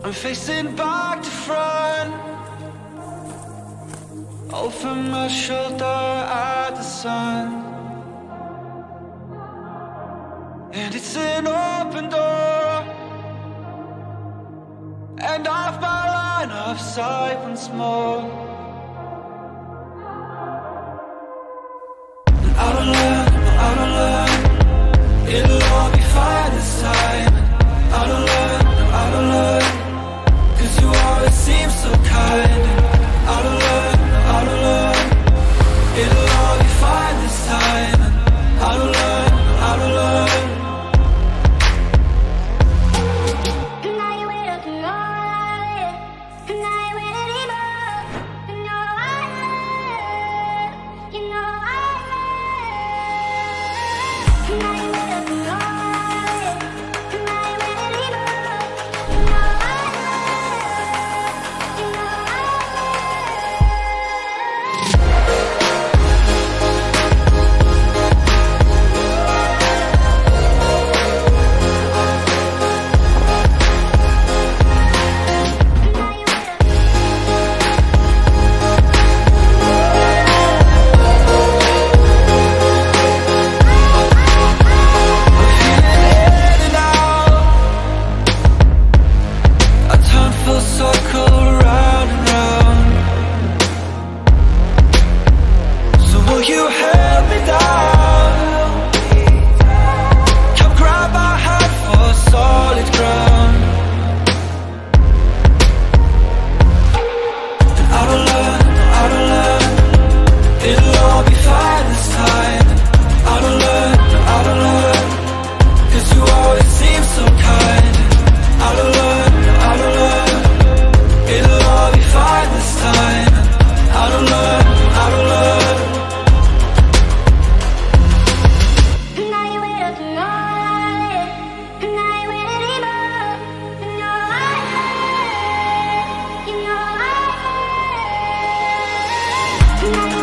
I'm facing back to front, over my shoulder at the sun. And it's an open door, and off my line of sight once more. And I don't learn, it'll all be fine this time. I don't learn, 'cause you always seem so kind. I don't learn, it'll all be fine this time. I don't learn. Tonight